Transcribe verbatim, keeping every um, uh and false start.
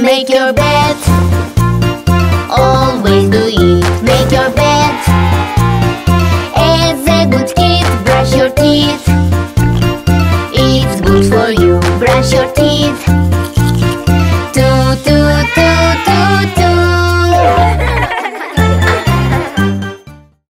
Make your bed. Always do it. Make your bed. As a good kid, brush your teeth. It's good for you. Brush your teeth.